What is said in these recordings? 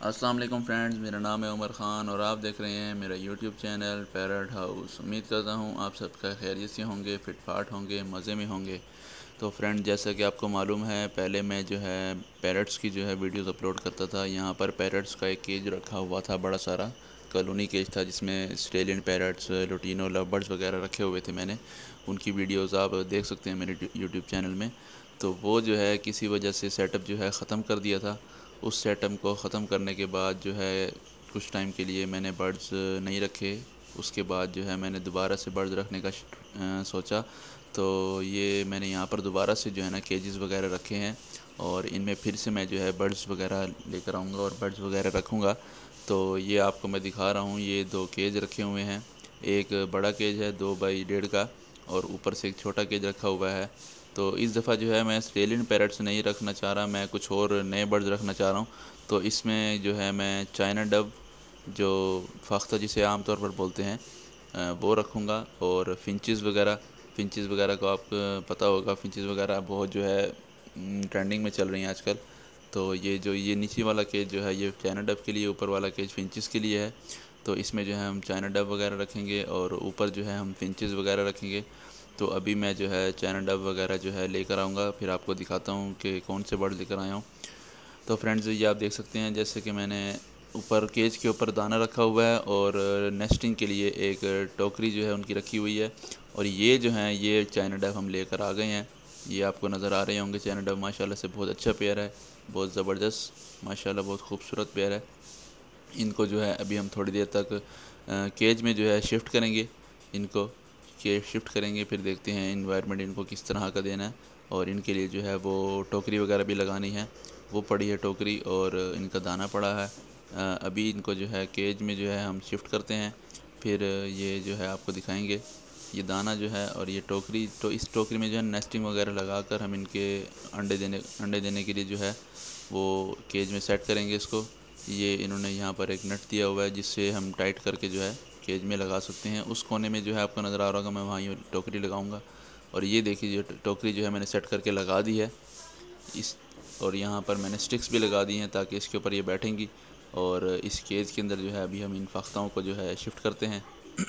अस्सलाम वालेकुम फ्रेंड्स, मेरा नाम है उमर ख़ान और आप देख रहे हैं मेरा यूट्यूब चैनल पैरट हाउस। उम्मीद करता हूँ आप सबका खैरियत से होंगे, फिटफाट होंगे, मज़े में होंगे। तो फ्रेंड, जैसा कि आपको मालूम है, पहले मैं जो है पैरट्स की जो है वीडियोस अपलोड करता था। यहाँ पर पैरट्स का एक केज रखा हुआ था, बड़ा सारा कॉलोनी केज था, जिसमें Australian parrots, lutino, love birds वगैरह रखे हुए थे। मैंने उनकी वीडियोज़ आप देख सकते हैं मेरे यूट्यूब चैनल में। तो वो जो है किसी वजह से सेटअप जो है ख़त्म कर दिया था। उस सेटअप को ख़त्म करने के बाद जो है कुछ टाइम के लिए मैंने बर्ड्स नहीं रखे। उसके बाद जो है मैंने दोबारा से बर्ड्स रखने का सोचा। तो ये मैंने यहाँ पर दोबारा से जो है ना केजेस वगैरह रखे हैं और इनमें फिर से मैं जो है बर्ड्स वगैरह लेकर आऊँगा और बर्ड्स वगैरह रखूँगा। तो ये आपको मैं दिखा रहा हूँ, ये 2 केज रखे हुए हैं। एक बड़ा केज है 2 बाई 1.5 का और ऊपर से एक छोटा केज रखा हुआ है। तो इस दफ़ा जो है मैं ऑस्ट्रेलियन पैरट्स नहीं रखना चाह रहा, मैं कुछ और नए बर्ड्स रखना चाह रहा हूँ। तो इसमें जो है मैं चाइना डब, जो फ़ाख्ता जिसे आम तौर पर बोलते हैं, वो रखूँगा। और फ़िंचेस वगैरह को आपको पता होगा, फ़िंचेस वगैरह बहुत जो है ट्रेंडिंग में चल रही हैं आजकल। तो ये नीचे वाला केज जो है ये चाइना डब के लिए, ऊपर वाला केज फ़िंचेस के लिए है। तो इसमें जो है हम चाइना डब वगैरह रखेंगे और ऊपर जो है हम फ़िंचेस वगैरह रखेंगे। तो अभी मैं जो है चाइना डब वगैरह जो है लेकर आऊँगा, फिर आपको दिखाता हूँ कि कौन से बर्ड लेकर आया हूँ। तो फ्रेंड्स, ये आप देख सकते हैं जैसे कि मैंने ऊपर केज के ऊपर दाना रखा हुआ है और नेस्टिंग के लिए एक टोकरी जो है उनकी रखी हुई है। और ये जो है ये चाइना डब हम लेकर आ गए हैं। ये आपको नज़र आ रहे होंगे चाइना डब, माशाल्लाह से बहुत अच्छा पेयर है, बहुत ज़बरदस्त, माशाल्लाह बहुत खूबसूरत पेयर है। इनको जो है अभी हम थोड़ी देर तक केज में जो है शिफ्ट करेंगे, इनको केज शिफ्ट करेंगे, फिर देखते हैं इन्वायरमेंट इनको किस तरह का देना है। और इनके लिए जो है वो टोकरी वगैरह भी लगानी है, वो पड़ी है टोकरी और इनका दाना पड़ा है। अभी इनको जो है केज में जो है हम शिफ्ट करते हैं, फिर ये जो है आपको दिखाएंगे ये दाना जो है और ये टोकरी। तो इस टोकरी में जो है नेस्टिंग वगैरह लगाकर हम इनके अंडे देने के लिए जो है वो केज में सेट करेंगे इसको। ये इन्होंने यहाँ पर एक नट दिया हुआ है जिससे हम टाइट करके जो है केज में लगा सकते हैं। उस कोने में जो है आपको नज़र आ रहा होगा, मैं वहाँ ये टोकरी लगाऊंगा। और ये देखिए जो टोकरी जो है मैंने सेट करके लगा दी है इस, और यहाँ पर मैंने स्टिक्स भी लगा दी हैं ताकि इसके ऊपर ये बैठेंगी। और इस केज के अंदर जो है अभी हम इन फाख्ताओं को जो है शिफ्ट करते हैं।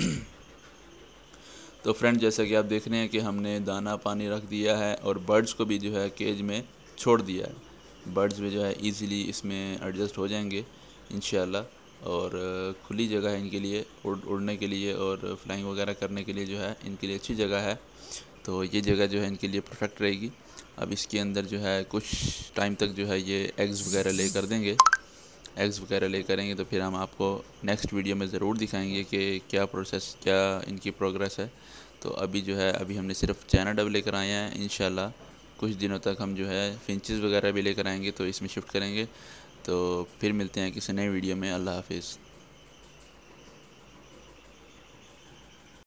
तो फ्रेंड, जैसा कि आप देख रहे हैं कि हमने दाना पानी रख दिया है और बर्ड्स को भी जो है केज में छोड़ दिया है। बर्ड्स भी जो है इजीली इसमें एडजस्ट हो जाएंगे इंशाल्लाह। और खुली जगह है इनके लिए उड़ने के लिए और फ्लाइंग वगैरह करने के लिए जो है इनके लिए अच्छी जगह है। तो ये जगह जो है इनके लिए परफेक्ट रहेगी। अब इसके अंदर जो है कुछ टाइम तक जो है ये एग्स वगैरह ले कर देंगे। एग्स वगैरह ले करेंगे तो फिर हम आपको नेक्स्ट वीडियो में ज़रूर दिखाएंगे कि क्या प्रोसेस, क्या इनकी प्रोग्रेस है। तो अभी जो है अभी हमने सिर्फ चाइना डब लेकर आए हैं। इंशाल्लाह कुछ दिनों तक हम जो है फिंचेस वगैरह भी लेकर आएंगे, तो इसमें शिफ्ट करेंगे। तो फिर मिलते हैं किसी नए वीडियो में। अल्लाह हाफिज़।